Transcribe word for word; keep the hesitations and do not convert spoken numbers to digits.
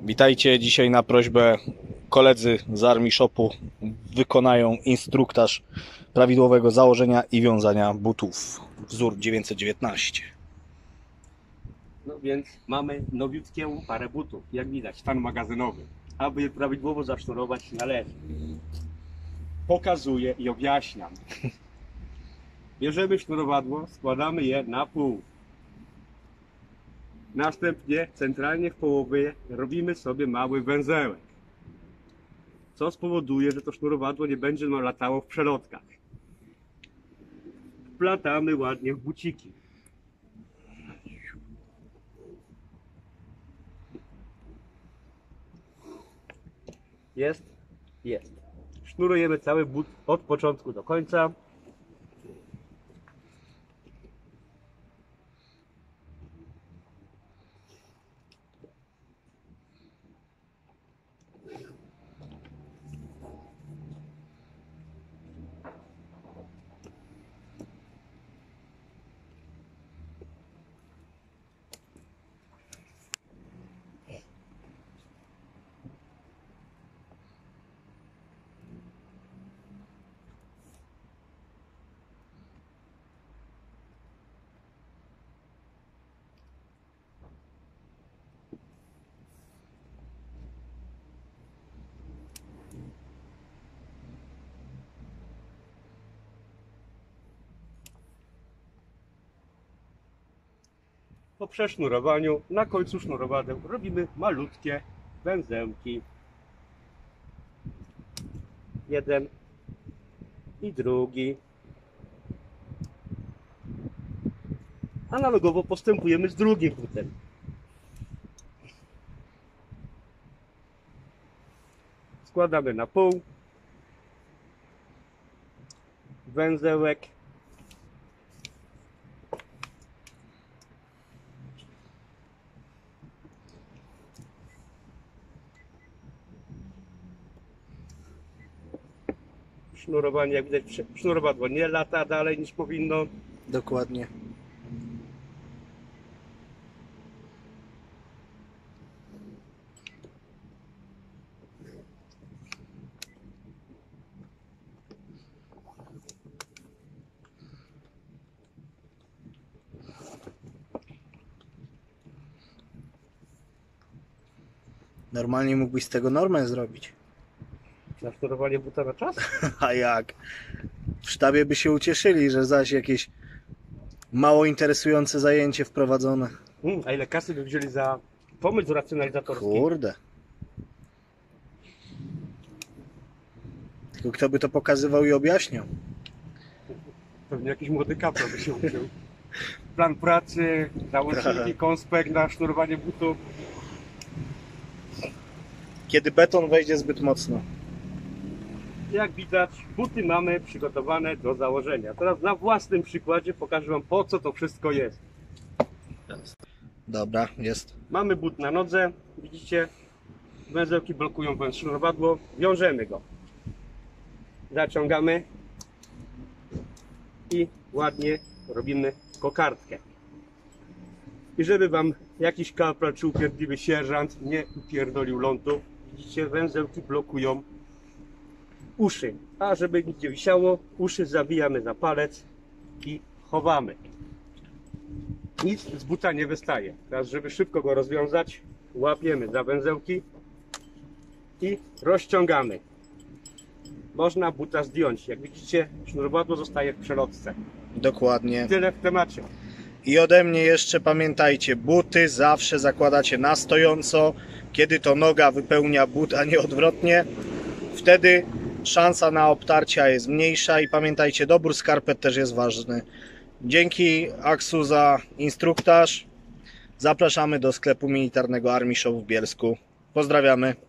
Witajcie. Dzisiaj na prośbę koledzy z Army Shopu wykonają instruktaż prawidłowego założenia i wiązania butów. Wzór dziewięćset dziewiętnaście. No więc mamy nowiutką parę butów, jak widać, stan magazynowy. Aby je prawidłowo zasznurować należy. Pokazuję i objaśniam. Bierzemy sznurowadło, składamy je na pół. Następnie centralnie w połowie robimy sobie mały węzełek, co spowoduje, że to sznurowadło nie będzie latało w przelotkach. Wplatamy ładnie w buciki. Jest? Jest. Sznurujemy cały but od początku do końca. Po przesznurowaniu na końcu sznurowadeł robimy malutkie węzełki. Jeden i drugi. Analogowo postępujemy z drugim butem. Składamy na pół. Węzełek. Sznurowanie, jak widać, sznurowadło nie lata dalej niż powinno. Dokładnie. Normalnie mógłbyś z tego normę zrobić. Na sznurowanie buta na czas? A jak? W sztabie by się ucieszyli, że zaś jakieś mało interesujące zajęcie wprowadzone. Hmm, a ile kasy by wzięli za pomysł racjonalizatorski? Kurde. Tylko kto by to pokazywał i objaśniał? Pewnie jakiś młody kapral by się uczył. Plan pracy, załączniki, konspekt na sznurowanie butów. Kiedy beton wejdzie zbyt mocno. Jak widać, buty mamy przygotowane do założenia. Teraz na własnym przykładzie pokażę Wam, po co to wszystko jest. Dobra, jest. Mamy but na nodze, widzicie, węzełki blokują sznurowadło, wiążemy go. Zaciągamy i ładnie robimy kokardkę. I żeby Wam jakiś kapral czy upierdliwy sierżant nie upierdolił lądu, widzicie, węzełki blokują uszy, a żeby nic nie wisiało, uszy zawijamy za palec i chowamy. Nic z buta nie wystaje. Teraz, żeby szybko go rozwiązać, łapiemy za węzełki i rozciągamy. Można buta zdjąć. Jak widzicie, sznurowadło zostaje w przelotce. Dokładnie. Tyle w temacie. I ode mnie jeszcze pamiętajcie, buty zawsze zakładacie na stojąco, kiedy to noga wypełnia but, a nie odwrotnie. Wtedy szansa na obtarcia jest mniejsza i pamiętajcie, dobór skarpet też jest ważny. Dzięki Aksu za instruktaż. Zapraszamy do sklepu militarnego Army Shop w Bielsku. Pozdrawiamy.